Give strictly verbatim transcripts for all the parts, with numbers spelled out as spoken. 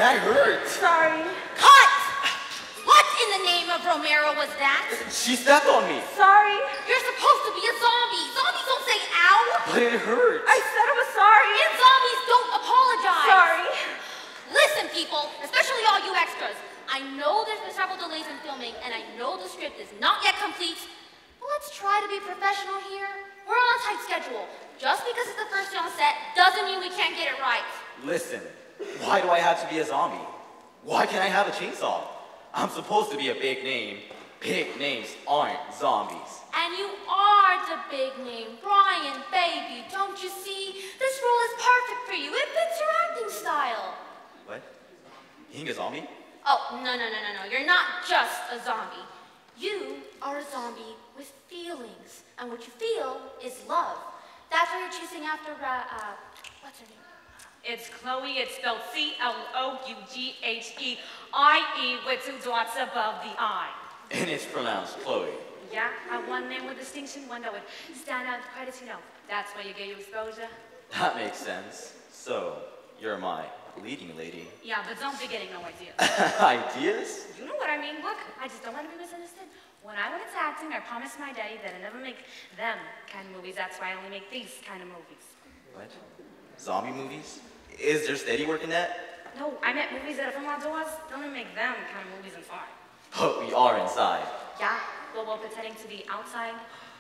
That hurt. Sorry. Cut! What in the name of Romero was that? She stepped on me. Sorry. You're supposed to be a zombie. Zombies don't say ow. But it hurt. I said I was sorry. And zombies don't apologize. Sorry. Listen, people, especially all you extras. I know there's been several delays in filming, and I know the script is not yet complete. But let's try to be professional here. We're on a tight schedule. Just because it's the first day on set doesn't mean we can't get it right. Listen, why do I have to be a zombie? Why can't I have a chainsaw? I'm supposed to be a big name. Big names aren't zombies. And you are the big name, Brian, baby. Don't you see? This role is perfect for you. It fits your acting style. What? Being a zombie? Oh, no, no, no, no, no. You're not just a zombie. You are a zombie with feelings. And what you feel is love. That's why you're chasing after, uh, uh, what's her name? It's Clougheie. It's spelled C L O U G H E I E with two dots above the I. And it's pronounced Chloe. Yeah, I one name with distinction, one that would stand out in the credits, you know. That's why you get your exposure. That makes sense. So, you're my leading lady. Yeah, but don't be getting no ideas. Ideas? You know what I mean. Look, I just don't want to be misunderstood. When I went into acting, I promised my daddy that I never make them kind of movies. That's why I only make these kind of movies. What? Zombie movies? Is there steady work in that? No, I meant movies that are from outdoors. Don't even make them kind of movies inside. But we are inside. Yeah, but we're pretending to be outside.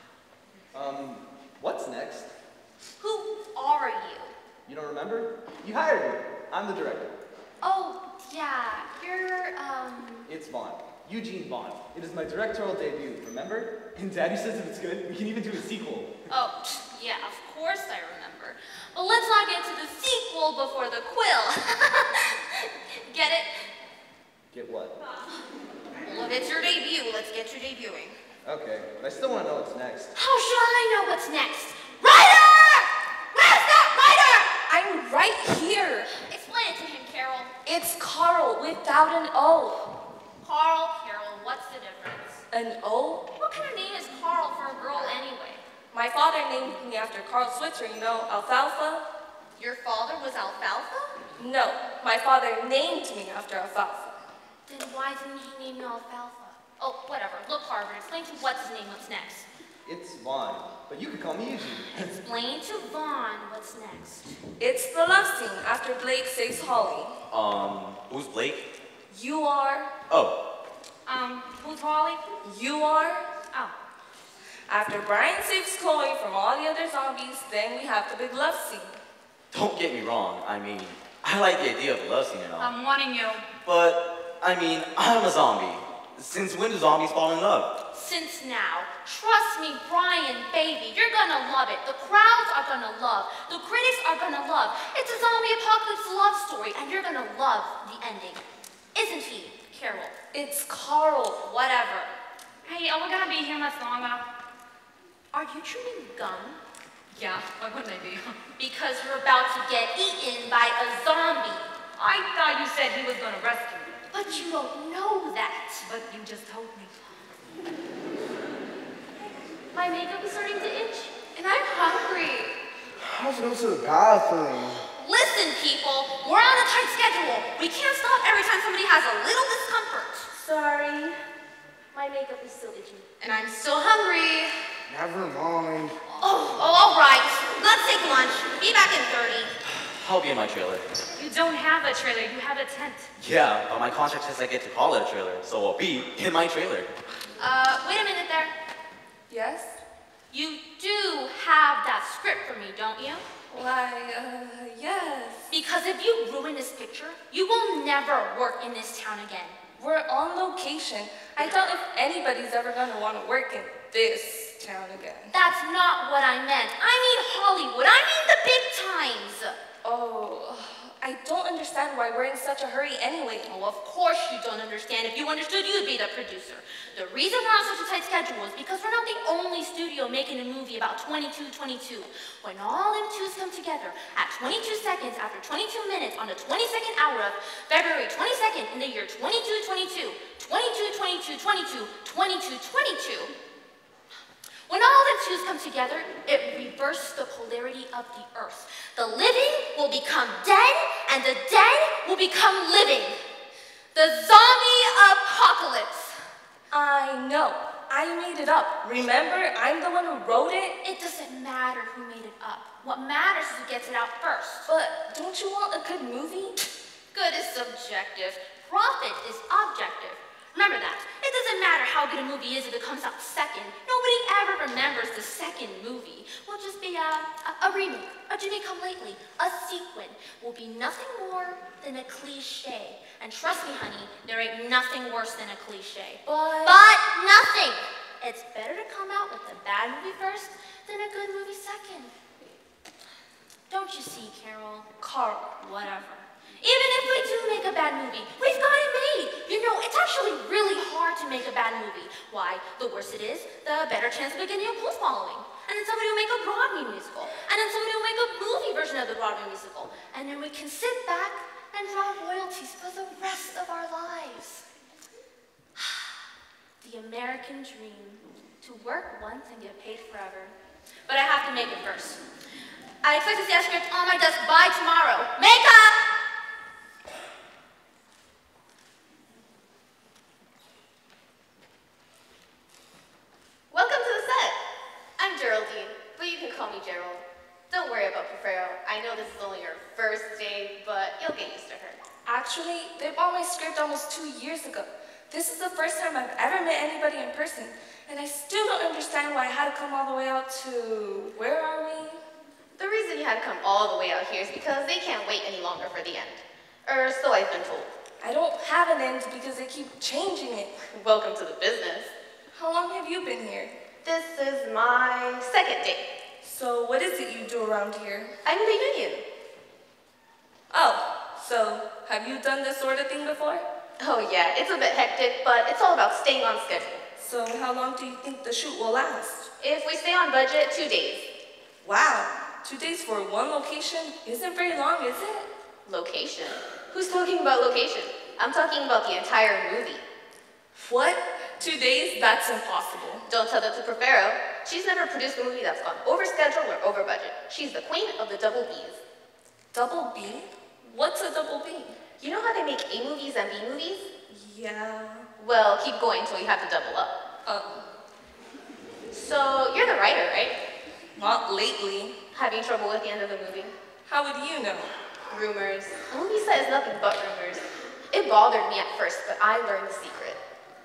Um, what's next? Who are you? You don't remember? You hired me. I'm the director. Oh, yeah, you're, um... It's Vaughn. Eugene Vaughn. It is my directorial debut, remember? And Daddy says if it's good, we can even do a sequel. Oh, yeah, of course I remember. But let's not get to the sequel before the quill. Get it? Get what? Well, if it's your debut, let's get you debuting. Okay, but I still want to know what's next. How should I know what's next? Writer! Where's that writer? I'm right here. Explain it to him, Carol. It's Carl without an O. Carl, Carol, what's the difference? An O? What kind of name is Carl for a girl anyway? My father named me after Carl Switzer, you know, Alfalfa. Your father was Alfalfa? No, my father named me after Alfalfa. Then why didn't he name you Alfalfa? Oh, whatever. Look, Harvard, explain to what's his name what's next. It's Vaughn, but you could call me Eugene. Explain to Vaughn what's next. It's the love scene after Blake saves Holly. Um, who's Blake? You are. Oh. Um, who's Holly? You are. Oh. After Brian saves Chloe from all the other zombies, then we have the big love scene. Don't get me wrong. I mean, I like the idea of the love scene and all. I'm warning you. But, I mean, I'm a zombie. Since when do zombies fall in love? Since now. Trust me, Brian, baby, you're gonna love it. The crowds are gonna love. The critics are gonna love. It's a zombie apocalypse love story, and you're gonna love the ending. Isn't he, Carol? It's Carl. Whatever. Hey, are we gonna be here much longer? Are you chewing gum? Yeah, why wouldn't I be? Because you're about to get eaten by a zombie. I thought you said he was gonna rescue me. But you don't know that. But you just told me. My makeup is starting to itch, and I'm hungry. I have to go to the bathroom. Listen, people, we're on a tight schedule. We can't stop every time somebody has a little discomfort. Sorry. My makeup is still itchy. And I'm still hungry. Never mind. Oh, oh, all right. Let's take lunch. Be back in thirty. I'll be in my trailer. You don't have a trailer, you have a tent. Yeah, but my contract says I get to call it a trailer, so I'll be in my trailer. Uh, wait a minute there. Yes? You do have that script for me, don't you? Why, uh, yes. Because if you ruin this picture, you will never work in this town again. We're on location. I doubt if anybody's ever gonna want to work in this town again. That's not what I meant. I mean Hollywood. I mean the big times. Oh, I don't understand why we're in such a hurry anyway. Oh, of course you don't understand. If you understood, you'd be the producer. The reason we're on such a tight schedule is because we're not the only studio making a movie about twenty-two twenty-two. When all them twos come together at twenty-two seconds after twenty-two minutes on the twenty-second hour of February twenty-second in the year twenty-two twenty-two, twenty-two twenty-two twenty-two, twenty-two twenty-two, when all the twos come together, it reverses the polarity of the earth. The living will become dead, and the dead will become living. The zombie apocalypse. I know. I made it up. Remember, I'm the one who wrote it. It doesn't matter who made it up. What matters is who gets it out first. But don't you want a good movie? Good is subjective. Profit is objective. Remember that. It doesn't matter how good a movie is if it comes out second. Nobody ever remembers the second movie. Will just be a, a, a remake, a Jimmy Come Lately, a sequel. Will be nothing more than a cliche. And trust me, honey, there ain't nothing worse than a cliche. But... But nothing! It's better to come out with a bad movie first than a good movie second. Don't you see, Carol? Carl. Whatever. Even if we do make a bad movie, we've got it made. You know, it's actually really hard to make a bad movie. Why? The worse it is, the better chance of it getting a cult following. And then somebody will make a Broadway musical. And then somebody will make a movie version of the Broadway musical. And then we can sit back and draw royalties for the rest of our lives. The American dream. To work once and get paid forever. But I have to make it first. I expect to see that script on my desk by tomorrow. Makeup! Welcome to the set. I'm Geraldine, but you can call me Gerald. Don't worry about Proferro. I know this is only your first day, but you'll get used to her. Actually, they bought my script almost two years ago. This is the first time I've ever met anybody in person, and I still don't understand why I had to come all the way out to... Where are we? The reason you had to come all the way out here is because they can't wait any longer for the end. Or so I've been told. I don't have an end because they keep changing it. Welcome to the business. How long have you been here? This is my second day. So what is it you do around here? I'm the union. Oh, so have you done this sort of thing before? Oh yeah, it's a bit hectic, but it's all about staying on schedule. So how long do you think the shoot will last? If we stay on budget, two days. Wow, two days for one location isn't very long, is it? Location? Who's talking about location? I'm talking about the entire movie. What? Two days? That's impossible. Don't tell that to Proferro. She's never produced a movie that's gone over schedule or over budget. She's the queen of the double B's. Double B? What's a double B? You know how they make A movies and B movies? Yeah. Well, keep going till you have to double up. Oh. So, you're the writer, right? Not lately. Having trouble with the end of the movie? How would you know? Rumors. A movie set is nothing but rumors. It bothered me at first, but I learned the secret.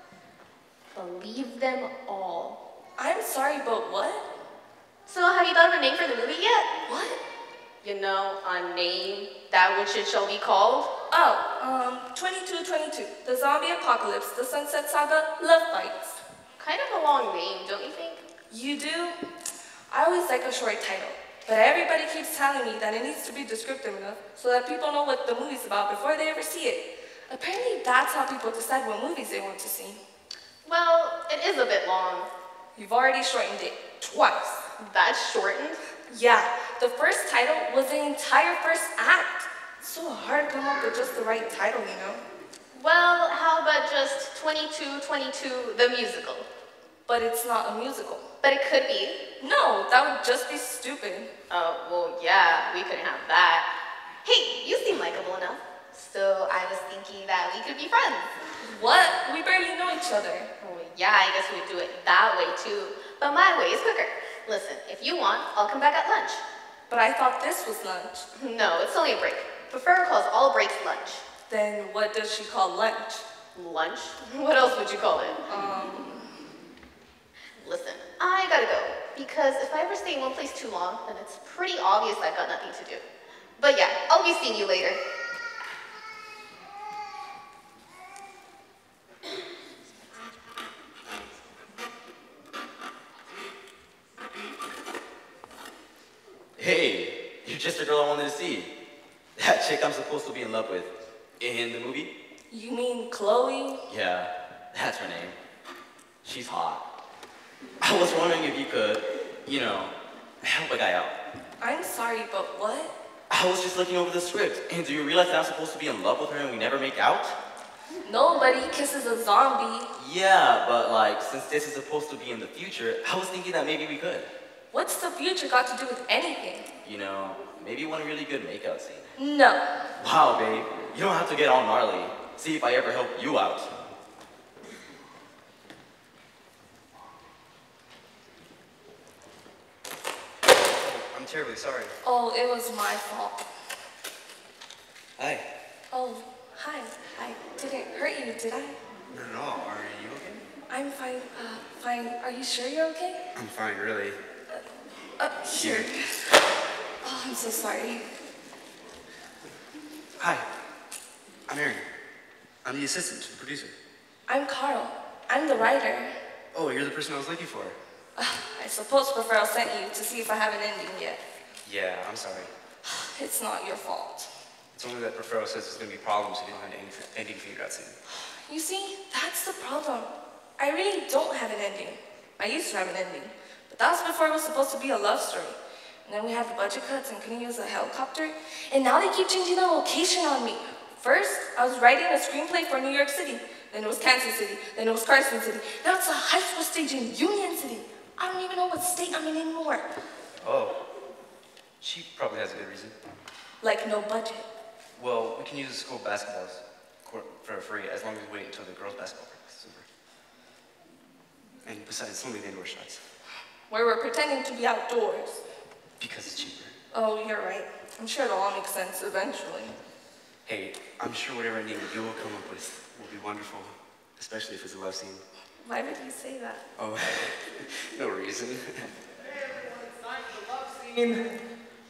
Believe them all. I'm sorry, but what? So, have you thought of a name for the movie yet? What? You know, a name, that which it shall be called? Oh, um, twenty-two twenty-two, the zombie apocalypse, the Sunset Saga, love bites. Kind of a long name, don't you think? You do? I always like a short title, but everybody keeps telling me that it needs to be descriptive enough so that people know what the movie's about before they ever see it. Apparently that's how people decide what movies they want to see. Well, it is a bit long. You've already shortened it twice. That's shortened? Yeah, the first title was the entire first act. It's so hard to come up with just the right title, you know? Well, how about just twenty-two twenty-two, the musical? But it's not a musical. But it could be. No, that would just be stupid. Oh, well, yeah, we couldn't have that. Hey, you seem likable enough. So I was thinking that we could be friends. What? We barely know each other. Oh, yeah, I guess we'd do it that way, too. But my way is quicker. Listen, if you want, I'll come back at lunch. But I thought this was lunch. No, it's only a break. Proferro calls all breaks lunch. Then what does she call lunch? Lunch? What else would you call it? Um... Listen, I gotta go. Because if I ever stay in one place too long, then it's pretty obvious I've got nothing to do. But yeah, I'll be seeing you later. Hey, you're just the girl I wanted to see. That chick I'm supposed to be in love with. In the movie? You mean Chloe? Yeah, that's her name. She's hot. I was wondering if you could, you know, help a guy out. I'm sorry, but what? I was just looking over the script, and do you realize that I'm supposed to be in love with her and we never make out? Nobody kisses a zombie. Yeah, but like, since this is supposed to be in the future, I was thinking that maybe we could. What's the future got to do with anything? You know, Maybe one really good makeout scene. No. Wow, babe. You don't have to get all gnarly. See if I ever help you out. I'm terribly sorry. Oh, it was my fault. Hi. Oh, hi. I didn't hurt you, did I? Not at all. Are you okay? I'm fine. Uh, fine. Are you sure you're okay? I'm fine, really. Uh, uh here. Oh, I'm so sorry. Hi. I'm Aaron. I'm the assistant to the producer. I'm Carl. I'm the writer. Oh, you're the person I was looking for. Uh, I suppose Proferro sent you to see if I have an ending yet. Yeah, I'm sorry. It's not your fault. It's only that Proferro says there's going to be problems if you don't have an ending figured out soon. You see, that's the problem. I really don't have an ending. I used to have an ending, but that was before it was supposed to be a love story. And then we had the budget cuts and couldn't use a helicopter, and now they keep changing the location on me. First, I was writing a screenplay for New York City, then it was Kansas City, then it was Carson City. Now it's a high school stage in Union City. I don't even know what state I'm in anymore. Oh. She probably has a good reason. Like no budget. Well, we can use the school basketball court for free as long as we wait until the girls' basketball practice is over. And besides, it's only the indoor shots. Where we're pretending to be outdoors. Because it's cheaper. Oh, you're right. I'm sure it'll all make sense eventually. Hey, I'm sure whatever name you will come up with will be wonderful, especially if it's a love scene. Why would you say that? Oh, no reason. Hey everyone, it's time for the love scene.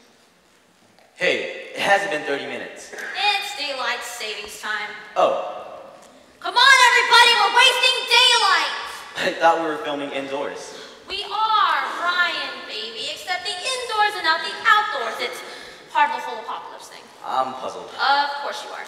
Hey, it hasn't been thirty minutes. It's daylight savings time. Oh, Come on, everybody, we're wasting daylight! I thought we were filming indoors. We are, Ryan, baby, except the indoors and not the outdoors. It's part of the whole apocalypse thing. I'm puzzled. Of course you are.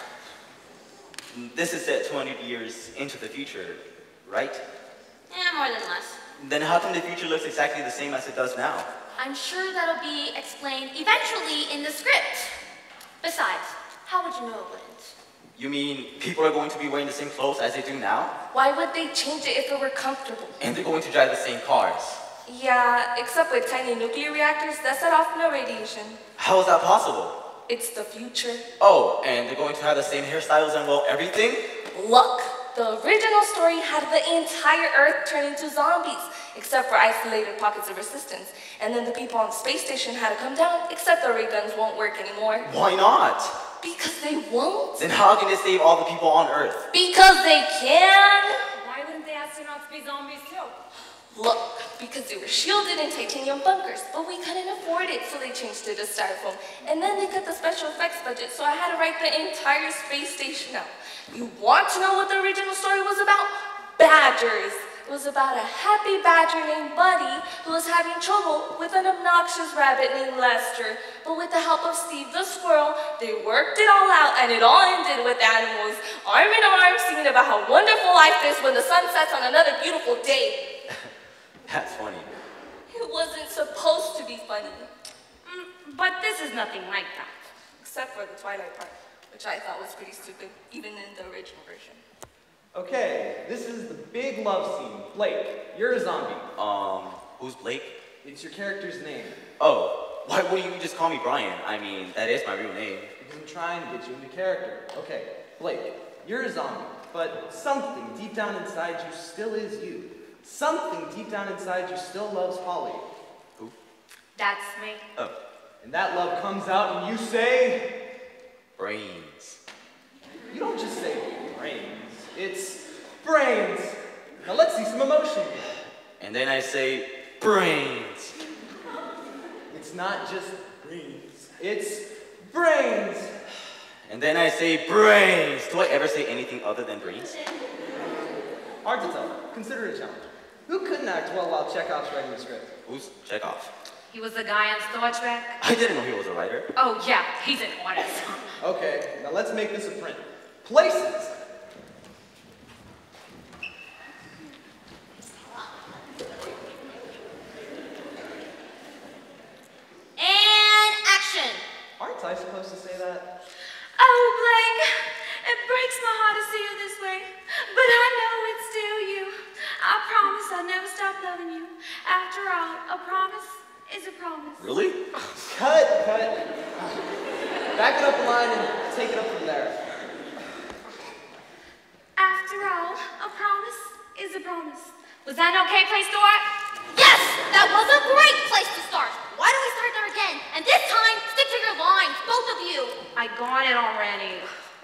This is set two hundred years into the future, right? Yeah, more than less. Then how come the future looks exactly the same as it does now? I'm sure that'll be explained eventually in the script. Besides, how would you know it wouldn't? You mean people are going to be wearing the same clothes as they do now? Why would they change it if it were comfortable? And they're going to drive the same cars. Yeah, except with tiny nuclear reactors that set off no radiation. How is that possible? It's the future. Oh, and they're going to have the same hairstyles and, well, everything? Look, the original story had the entire Earth turn into zombies, except for isolated pockets of resistance. And then the people on the space station had to come down, except the ray guns won't work anymore. Why not? Because they won't. Then how can they save all the people on Earth? Because they can. Why wouldn't the astronauts be zombies too? Look, because they were shielded in titanium bunkers, but we couldn't afford it, so they changed it to styrofoam. And then they cut the special effects budget, so I had to write the entire space station out. You want to know what the original story was about? Badgers. It was about a happy badger named Buddy who was having trouble with an obnoxious rabbit named Lester. But with the help of Steve the squirrel, they worked it all out, and it all ended with animals arm in arm singing about how wonderful life is when the sun sets on another beautiful day. That's funny. It wasn't supposed to be funny. Mm, but this is nothing like that. Except for the Twilight part, which I thought was pretty stupid, even in the original version. Okay, this is the big love scene. Blake, you're a zombie. Um, who's Blake? It's your character's name. Oh, why wouldn't you just call me Brian? I mean, that is my real name. Because I'm trying to get you into character. Okay, Blake, you're a zombie, but something deep down inside you still is you. Something deep down inside you still loves Holly. Who? That's me. Oh, And that love comes out and you say... brains. You don't just say brains. It's brains. Now let's see some emotion. And then I say, brains. It's not just brains. It's brains. And then I say, brains. Do I ever say anything other than brains? Hard to tell. Consider it a challenge. Who couldn't act well while Chekhov's writing the script? Who's Chekhov? He was the guy on Star Trek. I didn't know he was a writer. Oh yeah, he's an artist. Okay, now let's make this a print. Places. And action! Aren't I supposed to say that? Oh, Blake, it breaks my heart to see you this way, but I know it's still you. I promise I'll never stop loving you. After all, a promise is a promise. Really? Cut, cut. Back it up a line and take it up from there. After all, a promise is a promise. Was that an okay place to start? Yes, that was a great place to start. Why don't we start there again? And this time, stick to your lines, both of you. I got it already.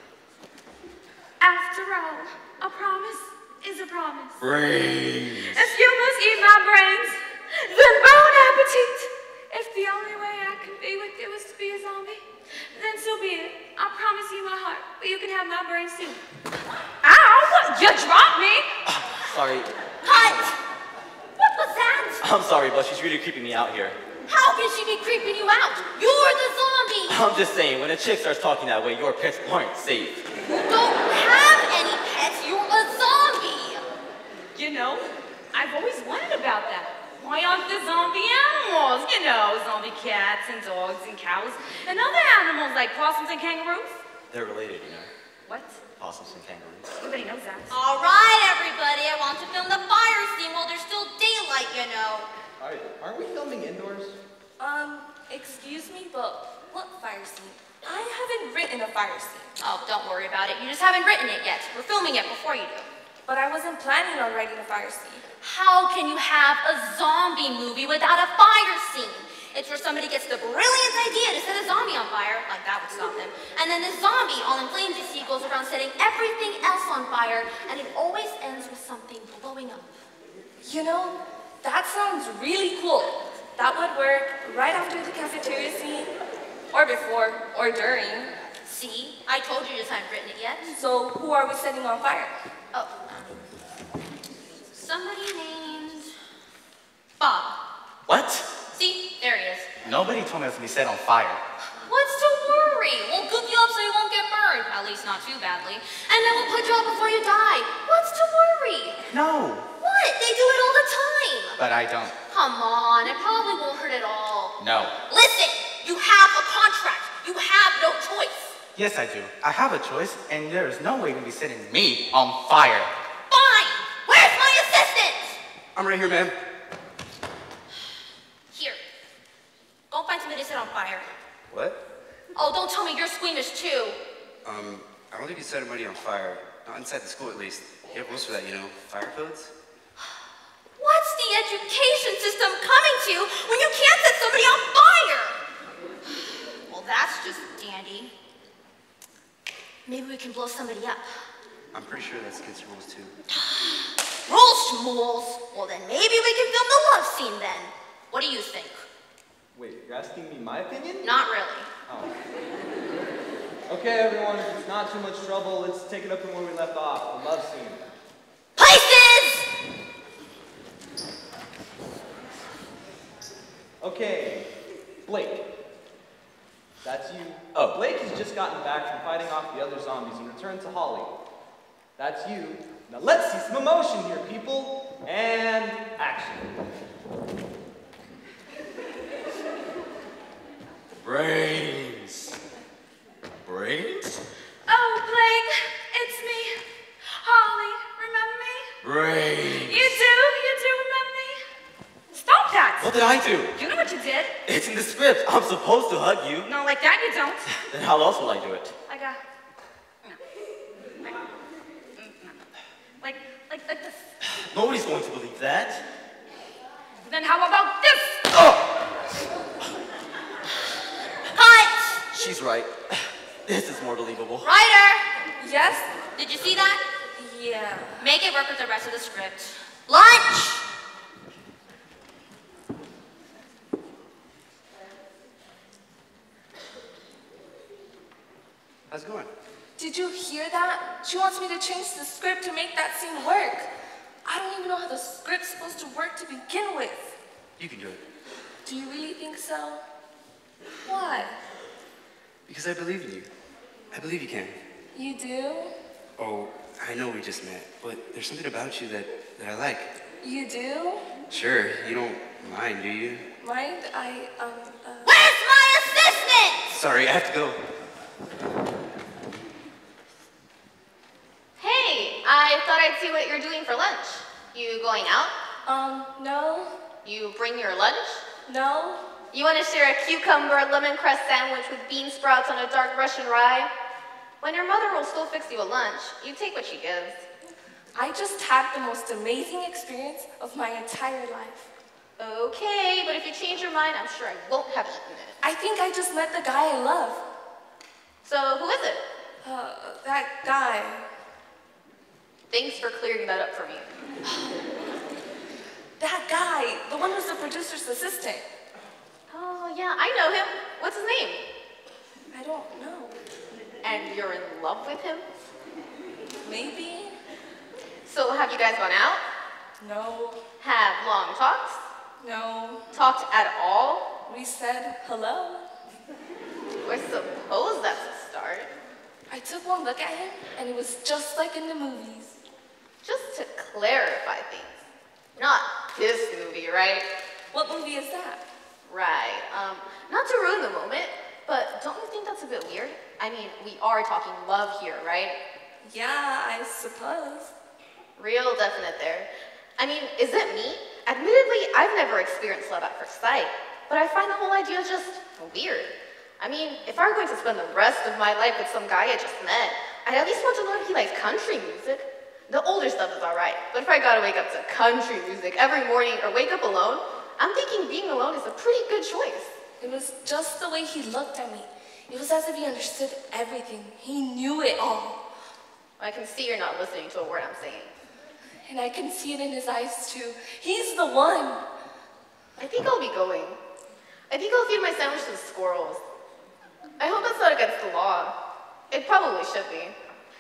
After all, a promise is a promise. Brains. If you must eat my brains, then bon appetit. If the only way I could be with you was to be a zombie, then so be it. I'll promise you my heart, but you can have my brains too. Ow! You dropped me! Sorry. Cut! What was that? I'm sorry, but she's really creeping me out here. How can she be creeping you out? You're the zombie! I'm just saying, when a chick starts talking that way, your pets aren't safe. You don't have any pets, you're a zombie! You know, I've always wondered about that. Why aren't there zombie animals? You know, zombie cats and dogs and cows and other animals like possums and kangaroos. They're related, you know. What? Possums and kangaroos. Everybody knows that. All right, everybody, I want to film the fire scene while there's still daylight, you know. Alright, aren't we filming indoors? Um, excuse me, but what fire scene? I haven't written a fire scene. Oh, don't worry about it. You just haven't written it yet. We're filming it before you do. But I wasn't planning on writing a fire scene. How can you have a zombie movie without a fire scene? It's where somebody gets the brilliant idea to set a zombie on fire, like that would stop them, and then the zombie, all in flames, you see, goes around setting everything else on fire, and it always ends with something blowing up. You know, that sounds really cool. That would work right after the cafeteria scene, or before, or during. See? I told you you just haven't written it yet. So who are we setting on fire? Oh. Somebody named Bob. What? See? There he is. Nobody told me I was going to be set on fire. What's to worry? We'll cook you up so you won't get burned. At least not too badly. And then we'll put you out before you die. What's to worry? No. What? They do it all the time. But I don't. Come on, it probably won't hurt at all. No. Listen, you have a contract. You have no choice. Yes, I do. I have a choice, and there is no way you're going to be setting me on fire. Fine. Where's my assistant? I'm right here, ma'am. Here. Go find somebody to set on fire. What? Oh, don't tell me you're squeamish too. Um, I don't think you set anybody on fire. Not inside the school, at least. You have rules for that, you know? Fire codes? What's the education system coming to when you can't set somebody on fire? Well, that's just dandy. Maybe we can blow somebody up. I'm pretty sure that's against the rules, too. Rules, schmools. Well, then maybe we can film the love scene then. What do you think? Wait, you're asking me my opinion? Not really. Oh. Okay, everyone, if it's not too much trouble, let's take it up from where we left off, the love scene. Places! Okay, Blake. That's you. Oh. Blake has just gotten back from fighting off the other zombies and returned to Holly. That's you. Now let's see some emotion here, people. And action. Brains. Brains? Oh, Blake, it's me. Holly, remember me? Brains. You do? You do remember me? Stop that! What did I do? You know what you did? It's in the script. I'm supposed to hug you. No, like that you don't. Then how else will I do it? Like a... No. Like... mm, no. Like, like, like this. Nobody's going to believe that. Then how about this? Oh! Cut! She's right. This is more believable. Writer! Yes? Did you see that? Yeah. Make it work with the rest of the script. Lunch! How's it going? Did you hear that? She wants me to change the script to make that scene work. I don't even know how the script's supposed to work to begin with. You can do it. Do you really think so? Why? Because I believe in you. I believe you can. You do? Oh, I know we just met, but there's something about you that, that I like. You do? Sure, you don't mind, do you? Mind? I, um, uh... Where's my assistant? Sorry, I have to go. Hey, I thought I'd see what you're doing for lunch. You going out? Um, no. You bring your lunch? No. You want to share a cucumber lemon cress sandwich with bean sprouts on a dark Russian rye? When your mother will still fix you a lunch, you take what she gives. I just had the most amazing experience of my entire life. Okay, but if you change your mind, I'm sure I won't have eaten it. I think I just met the guy I love. So, who is it? Uh, that guy. Thanks for clearing that up for me. That guy, the one who's the producer's assistant. Oh, yeah, I know him. What's his name? I don't know. And you're in love with him? Maybe. So, have you guys gone out? No. Have long talks? No. Talked at all? We said hello. I suppose that's a start. I took one look at him, and it was just like in the movies. Just to clarify things. Not this movie, right? What movie is that? Right. Um, not to ruin the moment, but don't you think that's a bit weird? I mean, we are talking love here, right? Yeah, I suppose. Real definite there. I mean, is it me? Admittedly, I've never experienced love at first sight, but I find the whole idea just weird. I mean, if I were going to spend the rest of my life with some guy I just met, I'd at least want to know if he likes country music. The older stuff is alright, but if I gotta wake up to country music every morning or wake up alone, I'm thinking being alone is a pretty good choice. It was just the way he looked at me. It was as if he understood everything. He knew it all. I can see you're not listening to a word I'm saying. And I can see it in his eyes too. He's the one. I think I'll be going. I think I'll feed my sandwich to the squirrels. I hope that's not against the law. It probably should be.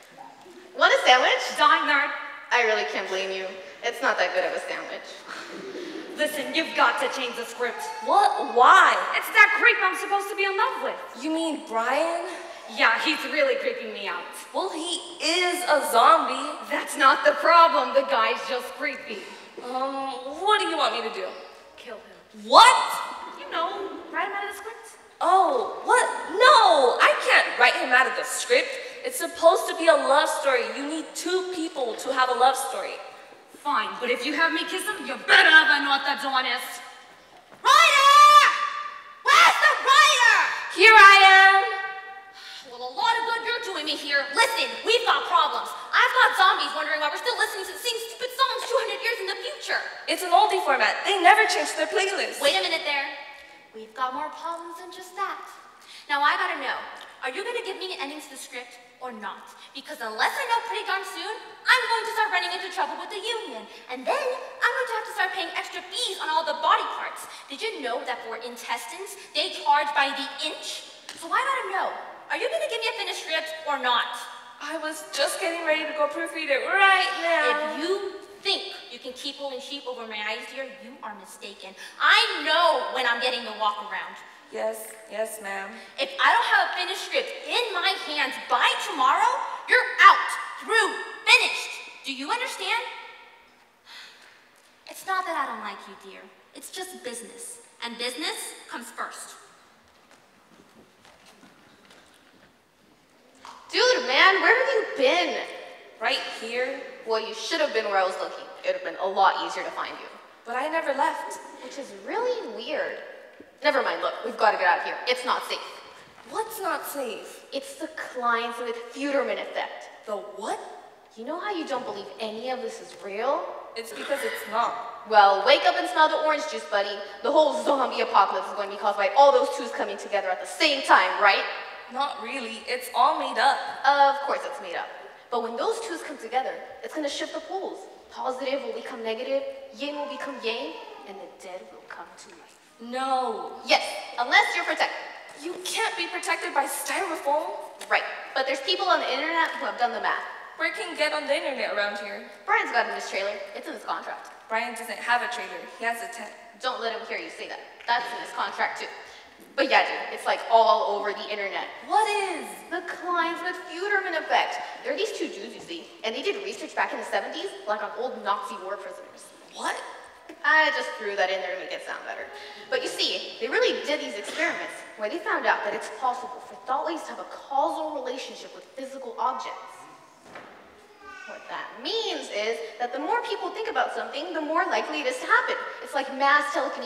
Want a sandwich? Dine, nerd. I really can't blame you. It's not that good of a sandwich. Listen, you've got to change the script. What? Why? It's that creep I'm supposed to be in love with. You mean Brian? Yeah, he's really creeping me out. Well, he is a zombie. That's not the problem. The guy's just creepy. Um, what do you want me to do? Kill him. What? You know, write him out of the script. Oh, what? No, I can't write him out of the script. It's supposed to be a love story. You need two people to have a love story. Fine, but if you have me kiss him, you better have a nota dones. Writer! Where's the writer? Here I am. Well, a lot of good you're doing me here. Listen, we've got problems. I've got zombies wondering why we're still listening to the same stupid songs two hundred years in the future. It's an oldie format. They never changed their playlist. Wait a minute there. We've got more problems than just that. Now, I gotta know, are you gonna give me an ending to the script or not? Because unless I know pretty darn soon, I'm going to start running into trouble with the union. And then I'm going to have to start paying extra fees on all the body parts. Did you know that for intestines, they charge by the inch? So I gotta know, are you gonna give me a finished script or not? I was just getting ready to go proofread it right now. If you think you can keep pulling sheep over my eyes here, you are mistaken. I know when I'm getting the walk around. Yes, yes, ma'am. If I don't have a finished script in my hands by tomorrow, you're out, through, finished. Do you understand? It's not that I don't like you, dear. It's just business, and business comes first. Dude, man, where have you been? Right here. Well, you should have been where I was looking. It would have been a lot easier to find you. But I never left. Which is really weird. Never mind, look, we've got to get out of here. It's not safe. What's not safe? It's the clients with Futerman effect. The what? You know how you don't believe any of this is real? It's because it's not. Well, wake up and smell the orange juice, buddy. The whole zombie apocalypse is going to be caused by all those twos coming together at the same time, right? Not really. It's all made up. Of course it's made up. But when those twos come together, it's going to shift the poles. Positive will become negative, yin will become yang, and the dead will come to life. No. Yes, unless you're protected. You can't be protected by styrofoam. Right, but there's people on the internet who have done the math. Where can get on the internet around here? Brian's got in his trailer. It's in his contract. Brian doesn't have a trailer. He has a tent. Don't let him hear you say that. That's in his contract too. But yeah, dude, it's like all over the internet. What is? The clients with Futerman effect. There are these two Jews, you see, and they did research back in the seventies, like on old Nazi war prisoners. What? I just threw that in there to make it sound better. But you see, they really did these experiments where they found out that it's possible for thought waves to have a causal relationship with physical objects. What that means is that the more people think about something, the more likely it is to happen. It's like mass telekinesis.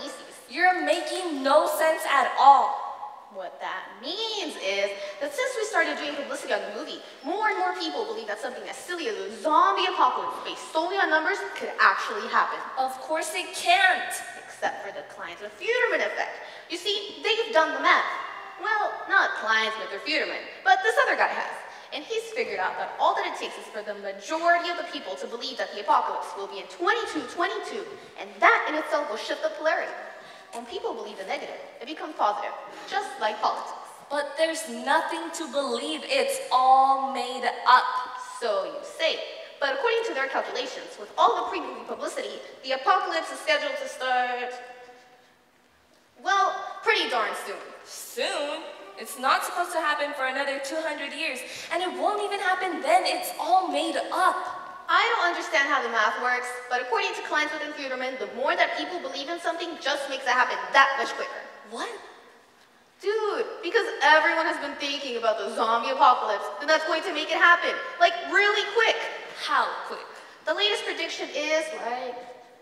You're making no sense at all. What that means is that since we started doing publicity on the movie, more and more people believe that something as silly as a zombie apocalypse based solely on numbers could actually happen. Of course it can't. Except for the Klein-Feuderman effect. You see, they've done the math. Well, not Klein-Feuderman, but this other guy has. And he's figured out that all that it takes is for the majority of the people to believe that the apocalypse will be in twenty-two twenty-two, and that in itself will shift the polarity. When people believe the negative, it becomes positive, just like politics. But there's nothing to believe. It's all made up. So you say. But according to their calculations, with all the pre-movie publicity, the apocalypse is scheduled to start, well, pretty darn soon. Soon? It's not supposed to happen for another two hundred years, and it won't even happen then. It's all made up. I don't understand how the math works, but according to Klein-Feuderman, the more that people believe in something just makes it happen that much quicker. What? Dude, because everyone has been thinking about the zombie apocalypse, then that's going to make it happen. Like, really quick. How quick? The latest prediction is, like,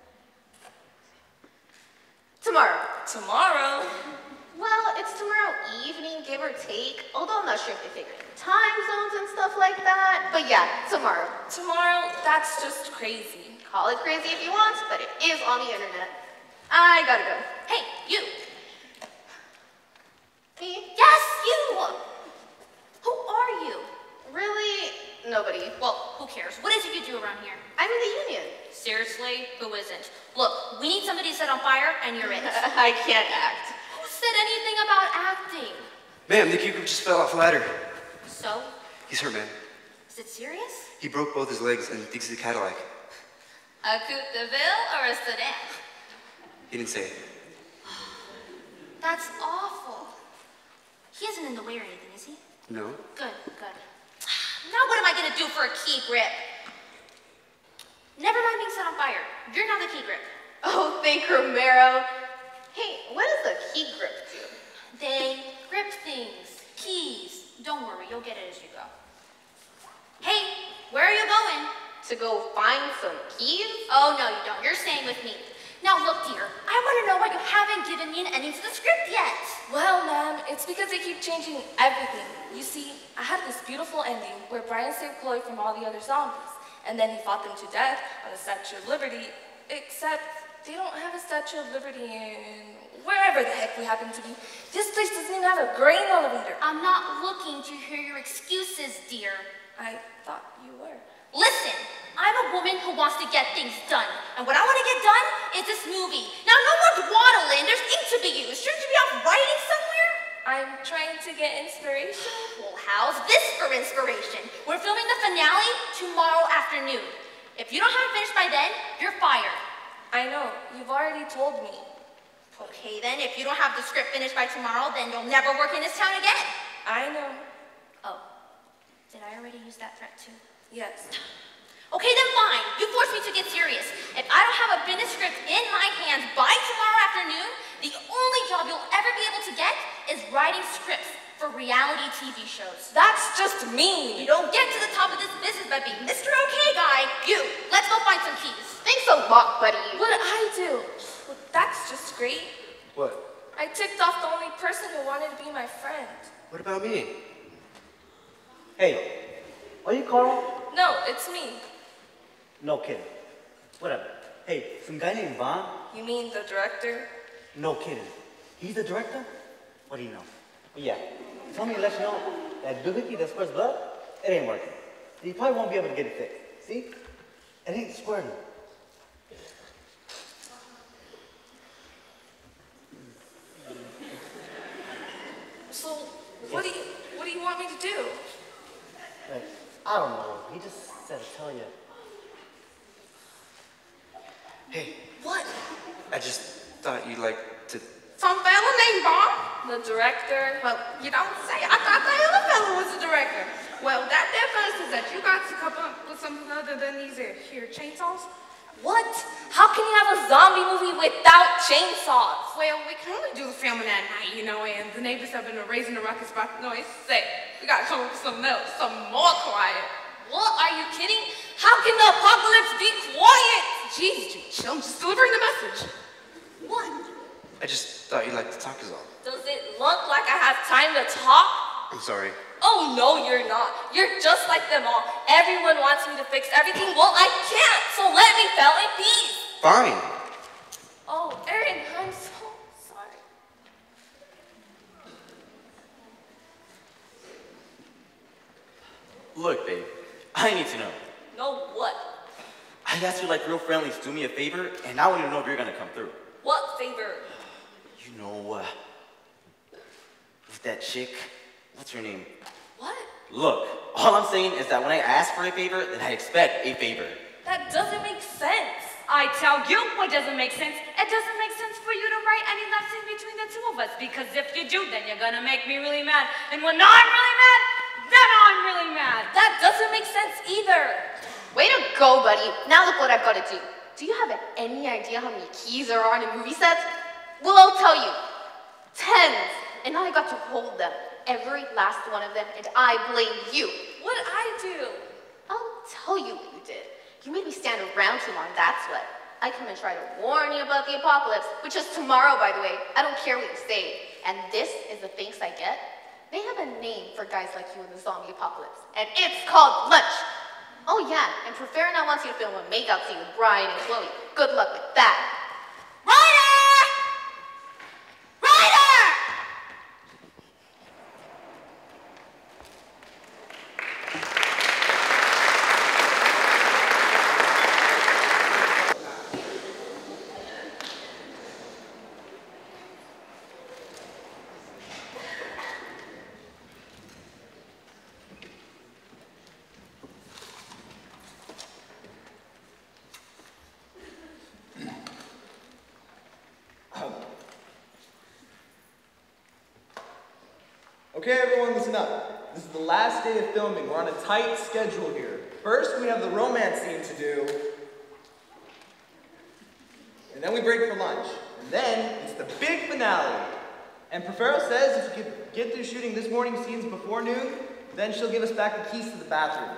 tomorrow. Tomorrow? Well, it's tomorrow evening, give or take, although I'm not sure if they figure in time zones and stuff like that, but yeah, tomorrow. Tomorrow? That's just crazy. Call it crazy if you want, but it is on the internet. I gotta go. Hey, you! Me? Yes, you! Who are you? Really? Nobody. Well, who cares? What is it you do around here? I'm in the union. Seriously? Who isn't? Look, we need somebody set on fire, and you're it. I can't act. Who said anything about acting? Ma'am, the cube just fell off a ladder. So? He's hurt, ma'am. Is it serious? He broke both his legs and thinks it's a Cadillac. A coupe de ville or a sedan? He didn't say it. That's awful. He isn't in the way or anything, is he? No. Good, good. Now what am I gonna do for a key grip? Never mind being set on fire. You're now the key grip. Oh, thank Romero. Hey, what does a key grip do? They grip things, keys. Don't worry, you'll get it as you go. Hey, where are you going? To go find some keys? Oh, no, you don't. You're staying with me. Now, look, dear, I want to know why you haven't given me an ending to the script yet. Well, ma'am, it's because they keep changing everything. You see, I had this beautiful ending where Brian saved Clougheie from all the other zombies, and then he fought them to death on the Statue of Liberty, except they don't have a Statue of Liberty in wherever the heck we happen to be. This place doesn't even have a grain elevator. I'm not looking to hear your excuses, dear. I thought you were. Listen, I'm a woman who wants to get things done, and what I want to get done is this movie. Now, no more dawdling. There's ink to be used. Shouldn't you be off writing somewhere? I'm trying to get inspiration. Well, how's this for inspiration? We're filming the finale tomorrow afternoon. If you don't have it finished by then, you're fired. I know. You've already told me. Okay, then, if you don't have the script finished by tomorrow, then you'll never work in this town again. I know. Oh, did I already use that threat too? Yes. Okay, then fine. You forced me to get serious. If I don't have a finished script in my hands by tomorrow afternoon, the only job you'll ever be able to get is writing scripts for reality T V shows. That's just mean. You don't get to the top of this business by being Mister Okay Guy. You, let's go find some keys. Thanks a lot, buddy. What did I do? Well, that's just great. What? I ticked off the only person who wanted to be my friend. What about me? Hey, are you Carl? No, it's me. No kidding. Whatever. Hey, some guy named Vaughn? You mean the director? No kidding. He's the director? What do you know? But yeah, tell me to let you know that doohickey that squirts blood, it ain't working. You probably won't be able to get it fixed. See? It ain't squirting. So, what do you, what do you want me to do? Like, I don't know. He just said to tell you. Hey, What? I just thought you'd like to... Some fella named Bob? The director? Well, you don't say. I thought the other fella was the director. Well, that difference is that you got to come up with something other than these here, here chainsaws. What? How can you have a zombie movie without chainsaws? Well, we can only do the filming at night, you know, and the neighbors have been raising the ruckus about the noise. Say, we gotta come up with something else, something more quiet. What? Are you kidding? How can the apocalypse be quiet? Jeez, Jude, I'm just delivering the message. What? I just thought you'd like to talk is all. Does it look like I have time to talk? I'm sorry. Oh, no, you're not. You're just like them all. Everyone wants me to fix everything. Well, I can't, so let me fail in peace. Fine. Oh, Erin, I'm so sorry. Look, babe, I need to know. Know what? I asked you like real friendly to do me a favor, and I want to know if you're gonna come through. What favor? You know, uh, with that chick, what's her name? What? Look, all I'm saying is that when I ask for a favor, then I expect a favor. That doesn't make sense. I tell you what doesn't make sense. It doesn't make sense for you to write any love scene between the two of us, because if you do, then you're gonna make me really mad. And when I'm really mad, then I'm really mad. That doesn't make sense either. Way to go, buddy. Now look what I've got to do. Do you have any idea how many keys there are on a movie set? Well, I'll tell you. Tens. And I got to hold them. Every last one of them, and I blame you. What did I do? I'll tell you what you did. You made me stand around too long, that's what. I come and try to warn you about the apocalypse, which is tomorrow, by the way. I don't care what you say. And this is the thanks I get. They have a name for guys like you in the zombie apocalypse, and it's called lunch. Oh yeah, and Proferro now wants you to film a makeout scene with Brian and Clougheie. Good luck with that. Ryder! Ryder! Okay, everyone, listen up. This is the last day of filming. We're on a tight schedule here. First, we have the romance scene to do. And then we break for lunch. And then, it's the big finale. And Proferro says if we could get through shooting this morning's scenes before noon, then she'll give us back the keys to the bathroom.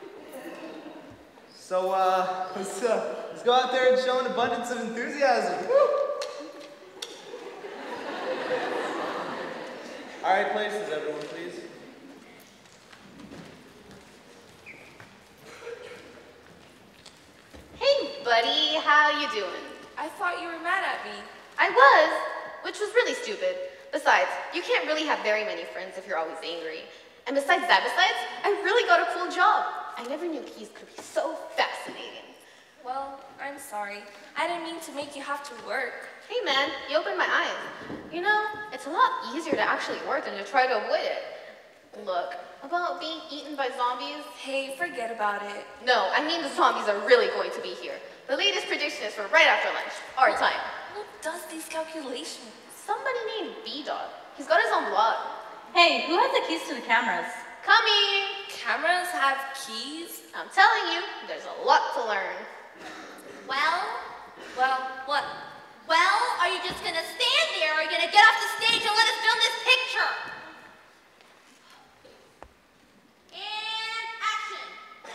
So, uh, let's, uh, let's go out there and show an abundance of enthusiasm. Woo! All right, places, everyone, please. Hey, buddy, how you doing? I thought you were mad at me. I was, which was really stupid. Besides, you can't really have very many friends if you're always angry. And besides that, besides, I really got a cool job. I never knew keys could be so fascinating. Well, I'm sorry. I didn't mean to make you have to work. Hey man, you opened my eyes. You know, it's a lot easier to actually work than to try to avoid it. Look, about being eaten by zombies. Hey, forget about it. No, I mean the zombies are really going to be here. The latest prediction is for right after lunch, our time. Who does these calculations? Somebody named B-Dog. He's got his own blog. Hey, who has the keys to the cameras? Coming! Cameras have keys? I'm telling you, there's a lot to learn. Well, Well, what? well, are you just gonna stand there or are you gonna get off the stage and let us film this picture? And action.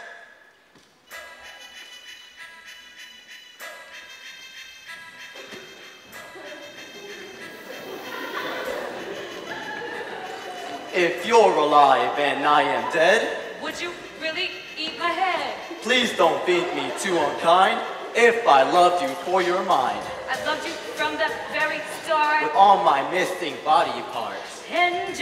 If you're alive and I am dead, Would you really eat my head? please don't think me too unkind. If I loved you for your mind, I loved you from the very start. with all my missing body parts. And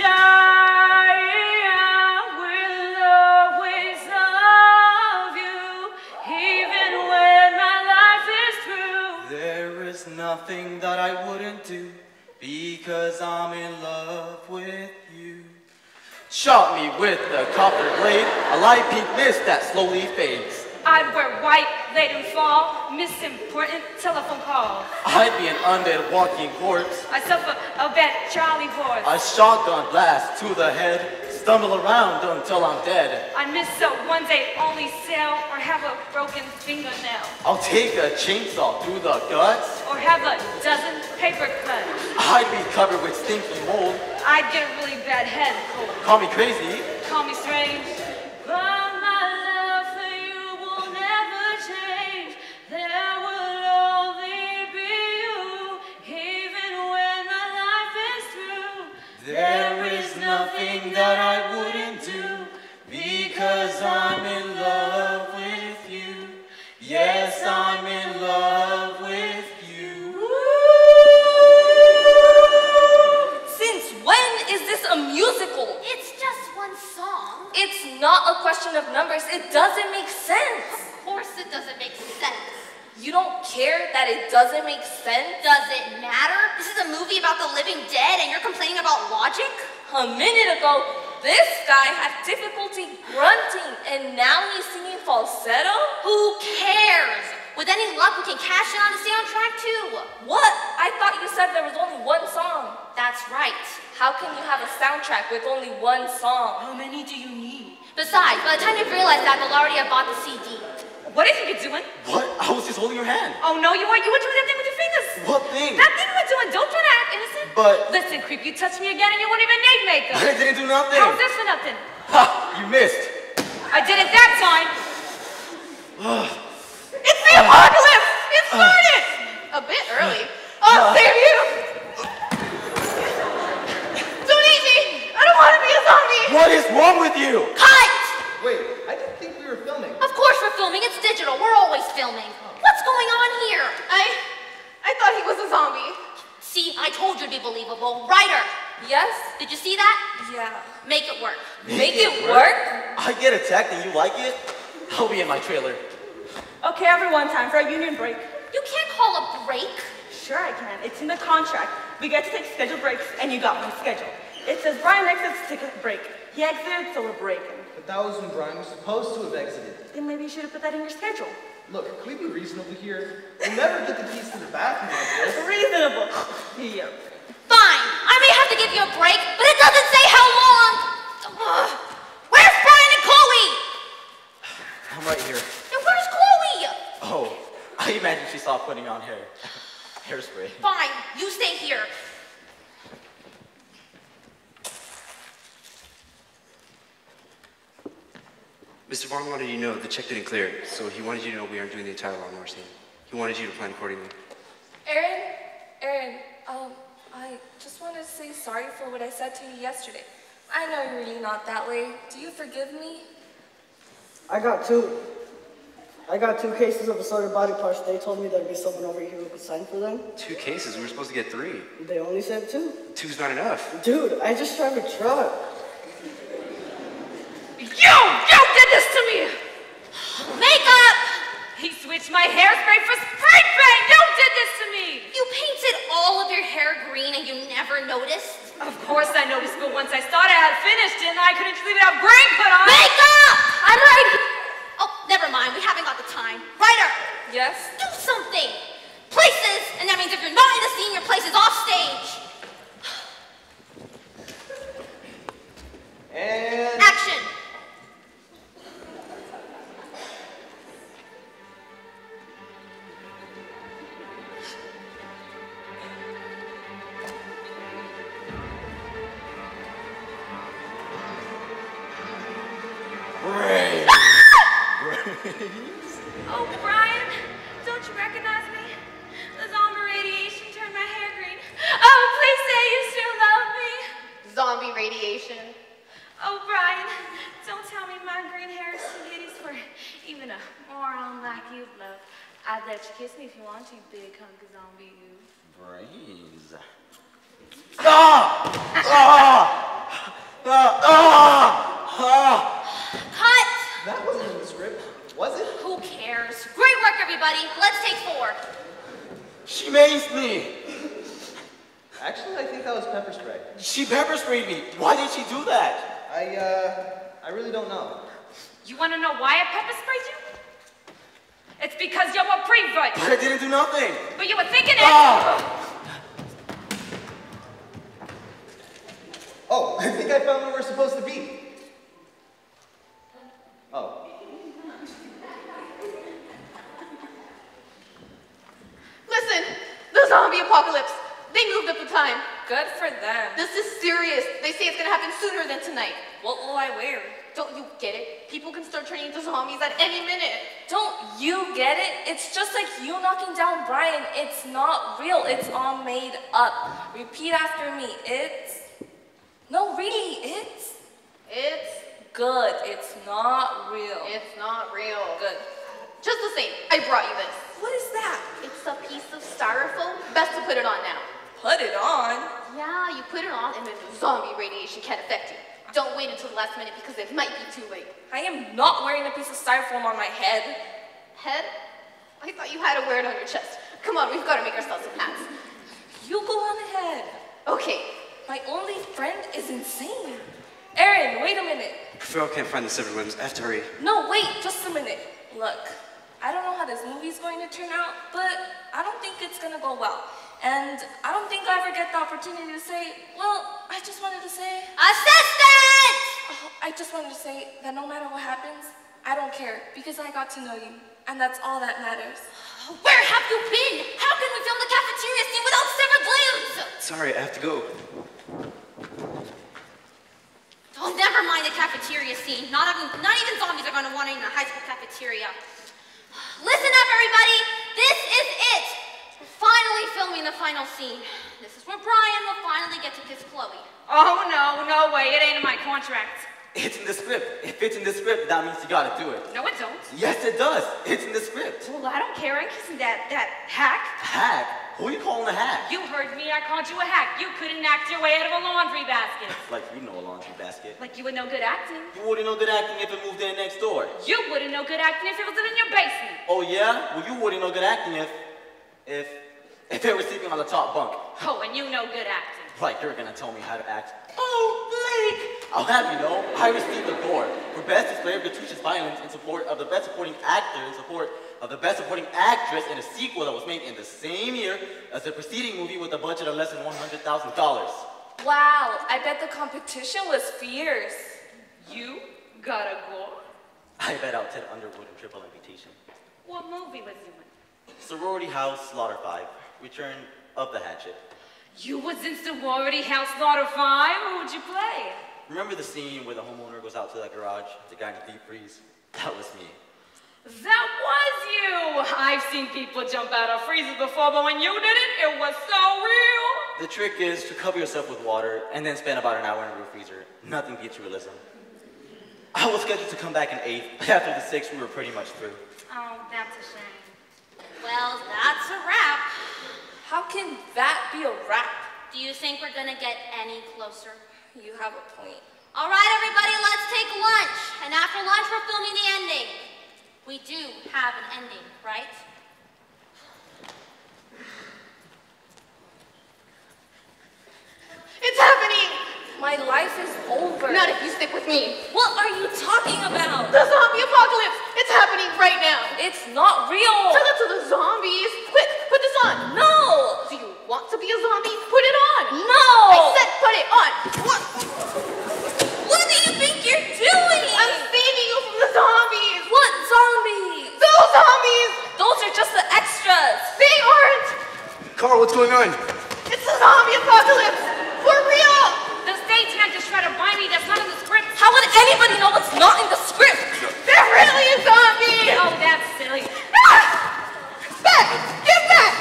I will always love you, even when my life is through. There is nothing that I wouldn't do, because I'm in love with you. Shot me with the copper blade, a light pink mist that slowly fades. I'd wear white, late and fall, miss important telephone calls. I'd be an undead walking corpse, I suffer a bad Charlie horse. a shotgun blast to the head, stumble around until I'm dead. I miss a one day only sale, or have a broken fingernail, I'll take a chainsaw through the guts. or have a dozen paper cuts. I'd be covered with stinky mold. I'd get a really bad head cold. Call me crazy, Call me strange, but my love for you will never change. There will only be you, even when nothing that I wouldn't do, because I'm in love with you. Yes, I'm in love with you. Since when is this a musical? It's just one song. It's not a question of numbers. It doesn't make sense. Of course it doesn't make sense. You don't care that it doesn't make sense? Does it matter? This is a movie about the living dead and you're complaining about logic? A minute ago, this guy had difficulty grunting and now he's singing falsetto? Who cares? With any luck, we can cash it on the soundtrack too. What? I thought you said there was only one song. That's right. How can you have a soundtrack with only one song? How many do you need? Besides, by the time you realize that, they'll already have bought the C D. What do you think you're doing? What? I was just holding your hand. Oh no, you weren't. You were doing that thing with your fingers. What thing? That thing you were doing. Don't try to act innocent. But... Listen, creep, you touched me again and you won't even need makeup. I didn't do nothing. How's this for nothing? Ha! You missed. I did it that time. It's the apocalypse! It started! A bit early. I'll save you! Don't eat me! I don't want to be a zombie! What is wrong with you? Cut! Wait, I didn't think we were filming. Of course we're filming. It's digital. We're always filming. What's going on here? I... I thought he was a zombie. See, I told you to be believable. Writer! Yes? Did you see that? Yeah. Make it work. Make, Make it work? I get attacked and you like it? I'll be in my trailer. Okay, everyone, time for a union break. You can't call a break. Sure I can. It's in the contract. We get to take scheduled breaks, and you got one scheduled. It says Brian exits to take a break. He exited, so we're breaking. But that was when Brian was supposed to have exited. Then maybe you should have put that in your schedule. Look, can we be reasonable here? We'll never get the keys to the bathroom like this. Reasonable. Yeah. Fine. I may have to give you a break, but it doesn't say how long. Ugh. Where's Brian and Chloe? I'm right here. And where's Chloe? Oh, I imagine she saw putting on hair. Hairspray. Fine. You stay here. Mister Vaughn wanted you to know the check didn't clear, so he wanted you to know we aren't doing the entire lawnmower scene. He wanted you to plan accordingly. Aaron, Aaron, um, I just wanted to say sorry for what I said to you yesterday. I know you're really not that way. Do you forgive me? I got two. I got two cases of assorted body parts. They told me there'd be someone over here who could sign for them. Two cases? We were supposed to get three. They only said two. Two's not enough. Dude, I just drive a truck. You! You did this to me! Makeup! He switched my hairspray for spray paint! You did this to me! You painted all of your hair green and you never noticed? Of course I noticed, but once I thought I had finished it, and I couldn't just leave it out green put on. Makeup! I'm right here. Oh, never mind. We haven't got the time. Writer! Yes? Do something! Places! And that means if you're not in the scene, your place is off stage. And... Action! Oh, Brian, don't you recognize me? The zombie radiation turned my hair green. Oh, please say you still love me. Zombie radiation. Oh, Brian, don't tell me my green hair is too hideous for even a moron like you, love. I'd let you kiss me if you want to, big hunk of zombie you. Brains. Ah! Ah! Ah! Ah! Ah! Cut! That wasn't in the script, was it? Who cares? Great work, everybody. Let's take four. She mazed me. Actually, I think that was pepper spray. She pepper sprayed me. Why did she do that? I, uh, I really don't know. You want to know why I pepper sprayed you? It's because you were prevert. But I didn't do nothing. But you were thinking it. Ah! Oh, I think I found where we're supposed to be. Oh. Listen, the zombie apocalypse. They moved up the time. Good for them. This is serious. They say it's gonna happen sooner than tonight. What will I wear? Don't you get it? People can start turning into zombies at any minute. Don't you get it? It's just like you knocking down Brian. It's not real. It's all made up. Repeat after me. It's... No, really, it's... It's... Good. It's not real. It's not real. Good. Just the same, I brought you this. What is that? It's a piece of styrofoam. Best to put it on now. Put it on? Yeah, you put it on and then the zombie radiation can't affect you. Don't wait until the last minute because it might be too late. I am not wearing a piece of styrofoam on my head. Head? I thought you had to wear it on your chest. Come on, we've got to make ourselves some hats. You go on ahead. Okay. My only friend is insane. Aaron, wait a minute. Proferro can't find the silver limbs. I have to hurry. No, wait, just a minute. Look, I don't know how this movie's going to turn out, but I don't think it's going to go well. And I don't think I ever get the opportunity to say, well, I just wanted to say... Assistant! Oh, I just wanted to say that no matter what happens, I don't care, because I got to know you, and that's all that matters. Where have you been? How can we film the cafeteria scene without severed limbs? Sorry, I have to go. Oh, never mind the cafeteria scene. Not even, not even zombies are going to want it in a high school cafeteria. Listen up, everybody. This is it. We're finally filming the final scene. This is where Brian will finally get to kiss Clougheie. Oh, no, no way. It ain't in my contract. It's in the script. If it's in the script, that means you gotta do it. No, it don't. Yes, it does. It's in the script. Well, I don't care. I'm kissing that, that hack. Hack? Who are you calling a hack? You heard me. I called you a hack. You couldn't act your way out of a laundry basket. Like you know a laundry basket. Like you would know good acting. You wouldn't know good acting if it moved in next door. You wouldn't know good acting if it was in your basement. Oh, yeah? Well, you wouldn't know good acting if... if... if it was sleeping on the top bunk. Oh, and you know good acting. Like you're gonna tell me how to act. Oh, Blake! I'll have you know, I received an award for Best Display of Gratuitous Violence in support of the Best Supporting Actor in support of the Best Supporting Actress in a sequel that was made in the same year as the preceding movie with a budget of less than one hundred thousand dollars. Wow, I bet the competition was fierce. You gotta go. I bet out Ted Underwood in Triple Amputation. What movie was you in? Sorority House Slaughter five, Return of the Hatchet. You was in Sorority House Slaughter five? Who would you play? Remember the scene where the homeowner goes out to that garage, the guy in the deep freeze? That was me. That was you! I've seen people jump out of freezers before, but when you did it, it was so real! The trick is to cover yourself with water and then spend about an hour in a real freezer. Nothing beats realism. I was scheduled to come back in eighth, but after the sixth, we were pretty much through. Oh, that's a shame. Well, that's a wrap. How can that be a wrap? Do you think we're gonna get any closer? You have a point. All right, everybody, let's take lunch. And after lunch, we're filming the ending. We do have an ending, right? It's happening! My life is over. Not if you stick with me. What are you talking about? The zombie apocalypse! It's happening right now! It's not real! Tell it to the zombies! Quick, put this on! No! Do you want to be a zombie? Put it on! No! I said put it on! What? What do you think you're doing? I'm saving you from the zombies! What zombies? Those zombies! Those are just the extras! They aren't! Carl, what's going on? It's the zombie apocalypse! For real! The state can't just try to buy me. That's not in the script. How would anybody know what's not in the script? They're really a zombie! Oh, that's silly. Ah! Back! Get back!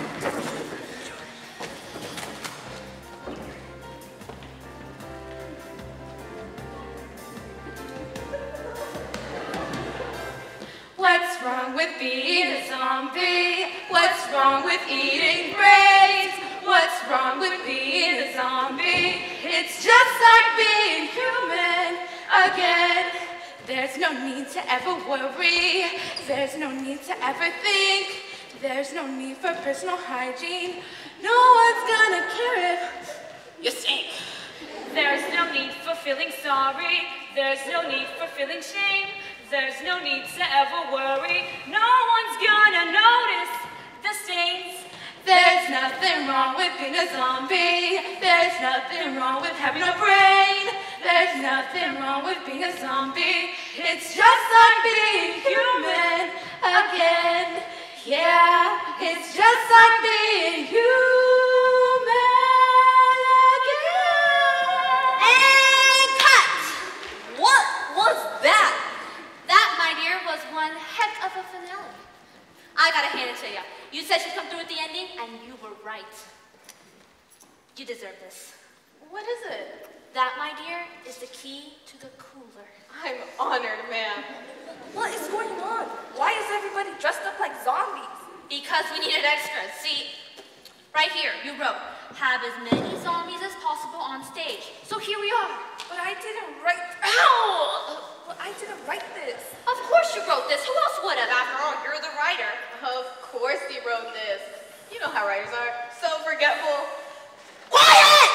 What's wrong with being a zombie? What's wrong with eating brains? What's wrong with being a zombie? It's just like being human again. There's no need to ever worry. There's no need to ever think. There's no need for personal hygiene. No one's gonna care if you stink. There's no need for feeling sorry. There's no need for feeling shame. There's no need to ever worry. No one's gonna notice the stains. There's nothing wrong with being a zombie. There's nothing wrong with having a brain. There's nothing wrong with being a zombie. It's just like being human again. Yeah, it's just like being human again. And cut! What was that? That, my dear, was one heck of a finale. I gotta hand it to you. You said she'd come through with the ending, and you were right. You deserve this. What is it? That, my dear, is the key to the cooler. I'm honored, ma'am. What is going on? Why is everybody dressed up like zombies? Because we needed extras. See, right here, you wrote, have as many zombies as possible on stage. So here we are. But I didn't write, ow! Uh, but I didn't write this. Of course you wrote this. Who else would have? After all, you're the writer. Of course he wrote this. You know how writers are. So forgetful. Quiet!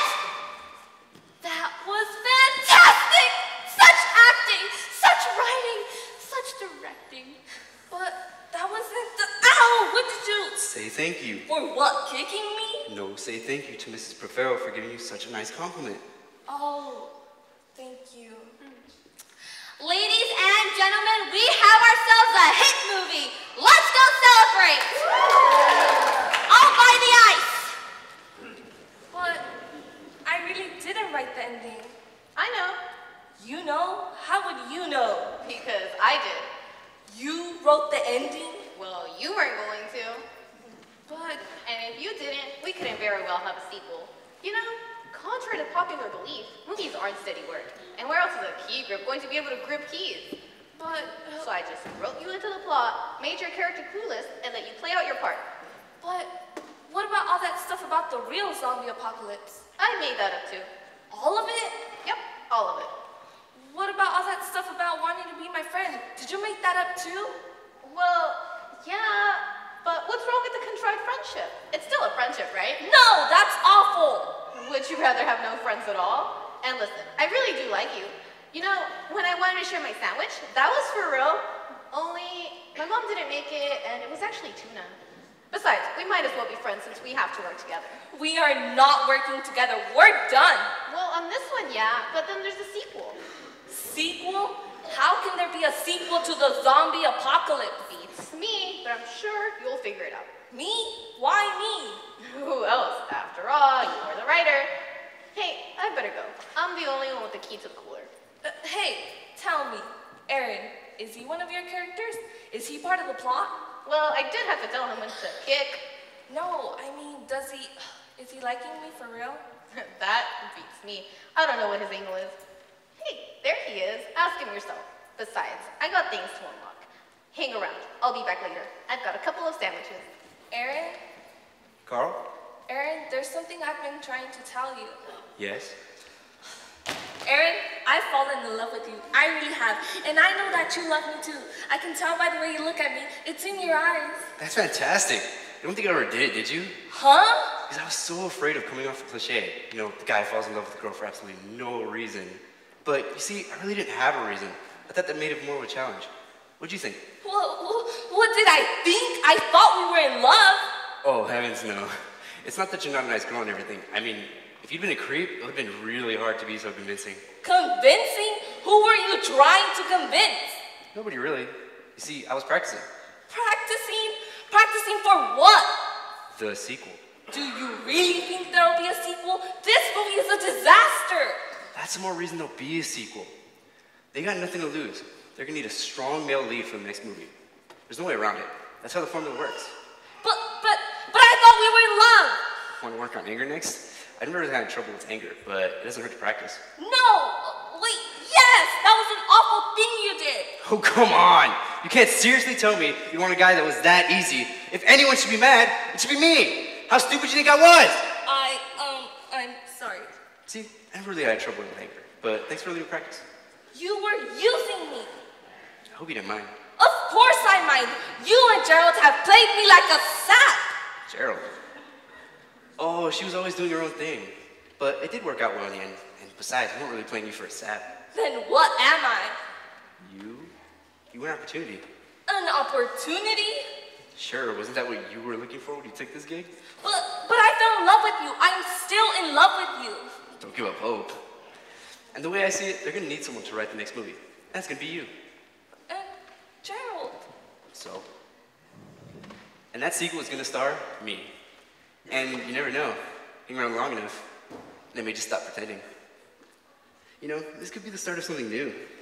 That was fantastic! Such acting, such writing, such directing. But that wasn't the, ow! What did you? Say thank you. For what, kicking me? No, say thank you to Missus Proferro for giving you such a nice compliment. Oh, thank you. Ladies and gentlemen, we have ourselves a hit movie. Let's go celebrate! I'll buy the ice. But I really didn't write the ending. I know. You know? How would you know? Because I did. You wrote the ending? Well, you weren't going to. But... And if you didn't, we couldn't very well have a sequel. You know, contrary to popular belief, movies aren't steady work. And where else is a key grip going to be able to grip keys? But... Uh, so I just wrote you into the plot, made your character clueless, and let you play out your part. But what about all that stuff about the real zombie apocalypse? I made that up too. All of it? Yep, all of it. What about all that stuff about wanting to be my friend? Did you make that up too? Well, yeah, but what's wrong with the contrived friendship? It's still a friendship, right? No, that's awful! Would you rather have no friends at all? And listen, I really do like you. You know, when I wanted to share my sandwich, that was for real. Only, my mom didn't make it, and it was actually tuna. Besides, we might as well be friends since we have to work together. We are not working together. We're done. Well, on this one, yeah, but then there's the sequel. Sequel? How can there be a sequel to the zombie apocalypse? Beats me, but I'm sure you'll figure it out. Me? Why me? Who else? After all, you are the writer. Hey, I better go. I'm the only one with the key to the cooler. Uh, hey, tell me, Aaron, is he one of your characters? Is he part of the plot? Well, I did have to tell him when to kick. No, I mean, does he, is he liking me for real? That beats me. I don't know what his angle is. Hey, there he is. Ask him yourself. Besides, I got things to unlock. Hang around. I'll be back later. I've got a couple of sandwiches. Aaron? Carl? Aaron, there's something I've been trying to tell you. Yes? Aaron, I've fallen in love with you. I really have. And I know that you love me too. I can tell by the way you look at me. It's in your eyes. That's fantastic. I don't think I ever did it, did you? Huh? Because I was so afraid of coming off the cliche. You know, the guy falls in love with the girl for absolutely no reason. But you see, I really didn't have a reason. I thought that made it more of a challenge. What'd you think? Well, what did I think? I thought we were in love. Oh, heavens no. It's not that you're not a nice girl and everything. I mean, if you'd been a creep, it would have been really hard to be so convincing. Convincing? Who were you trying to convince? Nobody really. You see, I was practicing. Practicing? Practicing for what? The sequel. Do you really think there'll be a sequel? This movie is a disaster. That's some more reason there'll be a sequel. They got nothing to lose. They're gonna need a strong male lead for the next movie. There's no way around it. That's how the formula works. But, but, but I thought we were in love. Want to work on anger next? I've never really had trouble with anger, but it doesn't hurt to practice. No! Wait, yes! That was an awful thing you did! Oh, come on! You can't seriously tell me you want a guy that was that easy. If anyone should be mad, it should be me! How stupid do you think I was? I, um, I'm sorry. See, I never really had trouble with anger, but thanks for letting me practice. You were using me. I hope you didn't mind. Of course I mind! You and Gerald have played me like a sap! Gerald? Oh, she was always doing her own thing. But it did work out well in the end. And besides, we weren't really playing you for a sap. Then what am I? You? You were an opportunity. An opportunity? Sure, wasn't that what you were looking for when you took this gig? But, but I fell in love with you. I'm still in love with you. Don't give up hope. And the way I see it, they're gonna need someone to write the next movie. That's gonna be you. And Gerald. So? And that sequel is gonna star me. And you never know. Hang around long enough, they may just stop pretending. You know, this could be the start of something new.